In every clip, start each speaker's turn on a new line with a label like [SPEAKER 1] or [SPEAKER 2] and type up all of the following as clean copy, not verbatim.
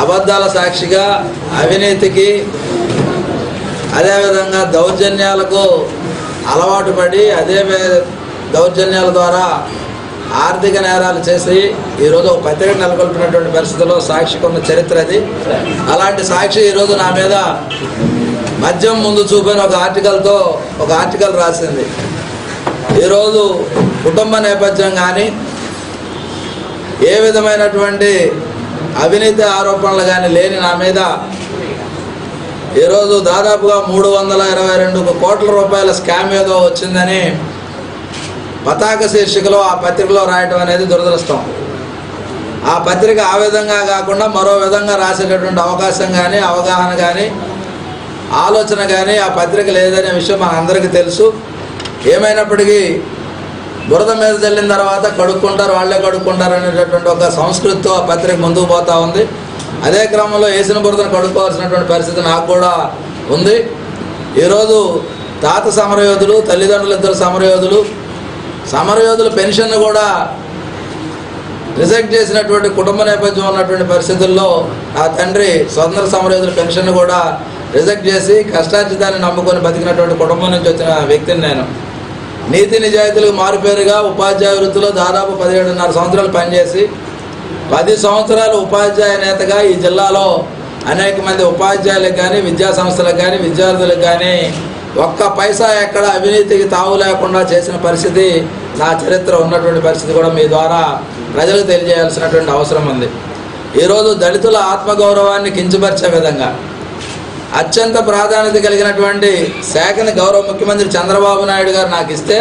[SPEAKER 1] అబద్ధాల సాక్షిగా అవినీతికి అదేవిధంగా దౌర్జన్యాలకు అలవాటు పడి అదే దౌర్జన్యాల ద్వారా ఆర్థిక నేరాలు చేసి ఈరోజు ఒక పత్రిక నెలకొల్పినటువంటి పరిస్థితుల్లో సాక్షికి ఉన్న చరిత్ర అది. అలాంటి సాక్షి ఈరోజు నా మీద మద్యం ముందు చూపిన ఒక ఆర్టికల్ రాసింది. ఈరోజు కుటుంబ నేపథ్యం కానీ ఏ విధమైనటువంటి అవినీతి ఆరోపణలు కానీ లేని నా మీద ఈరోజు దాదాపుగా 322 కోట్ల రూపాయల స్కామ్ ఏదో వచ్చిందని పతాక శీర్షికలో ఆ పత్రికలో రాయటం అనేది దురదృష్టం. ఆ పత్రిక ఆ విధంగా కాకుండా మరో విధంగా రాసేటటువంటి అవకాశం కానీ అవగాహన కానీ ఆలోచన కానీ ఆ పత్రిక లేదనే విషయం మనందరికీ తెలుసు. ఏమైనప్పటికీ బురద మీద చల్లిన తర్వాత వాళ్ళే కడుక్కుంటారు అనేటటువంటి ఒక సంస్కృతితో ఆ పత్రిక ముందుకు పోతూ ఉంది. అదే క్రమంలో వేసిన బురదను కడుక్కోవాల్సినటువంటి పరిస్థితి నాకు కూడా ఉంది. ఈరోజు తాత సమరయోధులు, తల్లిదండ్రులు ఇద్దరు సమరయోధులు పెన్షన్ కూడా రిజెక్ట్ చేసినటువంటి కుటుంబ నేపథ్యం ఉన్నటువంటి పరిస్థితుల్లో ఆ తండ్రి స్వతంత్ర సమరయోధుల పెన్షన్ కూడా రిజెక్ట్ చేసి కష్టార్జితాన్ని నమ్ముకొని బతికినటువంటి కుటుంబం నుంచి వచ్చిన వ్యక్తిని నేను. నీతి నిజాయితీలకు మారుపేరుగా ఉపాధ్యాయ వృత్తిలో దాదాపు 17.5 సంవత్సరాలు పనిచేసి 10 సంవత్సరాలు ఉపాధ్యాయ నేతగా ఈ జిల్లాలో అనేక మంది ఉపాధ్యాయులకు కానీ విద్యా సంస్థలకు కానీ విద్యార్థులకు కానీ ఒక్క పైసా ఎక్కడ అవినీతికి తావు లేకుండా చేసిన పరిస్థితి నా చరిత్ర ఉన్నటువంటి పరిస్థితి కూడా మీ ద్వారా ప్రజలకు తెలియజేయాల్సినటువంటి అవసరం ఉంది. ఈరోజు దళితుల ఆత్మగౌరవాన్ని కించపరిచే విధంగా అత్యంత ప్రాధాన్యత కలిగినటువంటి శాఖని గౌరవ ముఖ్యమంత్రి చంద్రబాబు నాయుడు గారు నాకు ఇస్తే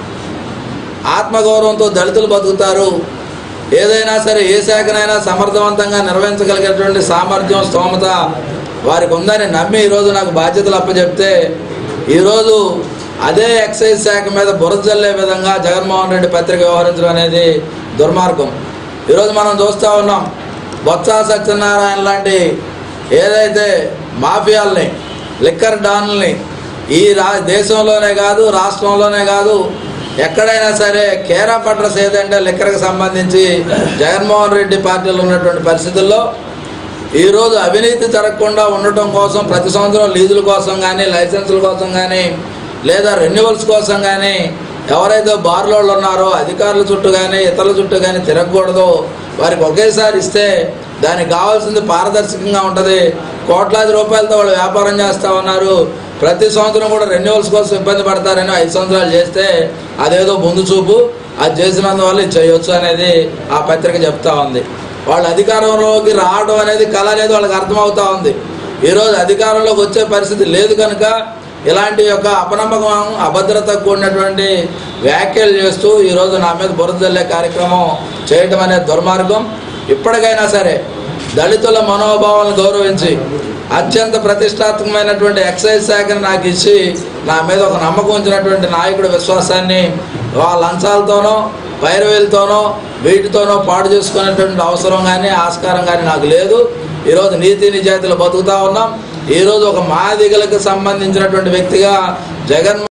[SPEAKER 1] ఆత్మగౌరవంతో దళితులు బతుకుతారు, ఏదైనా సరే ఏ శాఖనైనా సమర్థవంతంగా నిర్వహించగలిగేటువంటి సామర్థ్యం స్తోమత వారికి ఉందని నమ్మి ఈరోజు నాకు బాధ్యతలు అప్పచెప్తే ఈరోజు అదే ఎక్సైజ్ శాఖ మీద బురద జల్లే విధంగా జగన్మోహన్ రెడ్డి పత్రిక వ్యవహరించడం అనేది దుర్మార్గం. ఈరోజు మనం చూస్తూ ఉన్నాం, బొత్స సత్యనారాయణ లాంటి ఏదైతే మాఫియాల్ని, లిక్కర్ డాన్లని ఈ దేశంలోనే కాదు రాష్ట్రంలోనే కాదు ఎక్కడైనా సరే కేరా పట్రస్ ఏదంటే లిక్కర్కి సంబంధించి జగన్మోహన్ రెడ్డి పార్టీలో ఉన్నటువంటి పరిస్థితుల్లో ఈరోజు అవినీతి జరగకుండా ఉండటం కోసం ప్రతి సంవత్సరం లీజుల కోసం కానీ లైసెన్సుల కోసం కానీ లేదా రెన్యువల్స్ కోసం కానీ ఎవరైతే బార్లో ఉన్నారో అధికారుల చుట్టూ కానీ ఇతరుల చుట్టూ కానీ తిరగకూడదు, వారికి ఒకేసారి ఇస్తే దానికి కావాల్సింది పారదర్శకంగా ఉంటుంది. కోట్లాది రూపాయలతో వాళ్ళు వ్యాపారం చేస్తూ ఉన్నారు. ప్రతి సంవత్సరం కూడా రెన్యువల్స్ కోసం ఇబ్బంది పడతారని 5 సంవత్సరాలు చేస్తే అదేదో ముందు చూపు, అది చేసినందువల్ల ఇది చేయొచ్చు అనేది ఆ పత్రిక చెప్తా ఉంది. వాళ్ళు అధికారంలోకి రావడం అనేది కళ అనేది వాళ్ళకి అర్థమవుతూ ఉంది. ఈరోజు అధికారంలోకి వచ్చే పరిస్థితి లేదు కనుక ఇలాంటి యొక్క అపనమ్మకం అభద్రతకు కూడినటువంటి వ్యాఖ్యలు చేస్తూ ఈరోజు నా మీద బురద జల్లే కార్యక్రమం చేయటం అనేది దుర్మార్గం. ఇప్పటికైనా సరే దళితుల మనోభావాలను గౌరవించి అత్యంత ప్రతిష్టాత్మకమైనటువంటి ఎక్సైజ్ శాఖను నాకు ఇచ్చి నా మీద ఒక నమ్మకం ఉంచినటువంటి నాయకుడి విశ్వాసాన్ని లంచాలతోనో వైరవేలతోనో వీటితోనో పాడు చేసుకునేటువంటి అవసరం కానీ ఆస్కారం కానీ నాకు లేదు. ఈరోజు నీతి నిజాయితీలు బతుకుతూ ఉన్నాం. ఈరోజు ఒక మాదిగలకు సంబంధించినటువంటి వ్యక్తిగా జగన్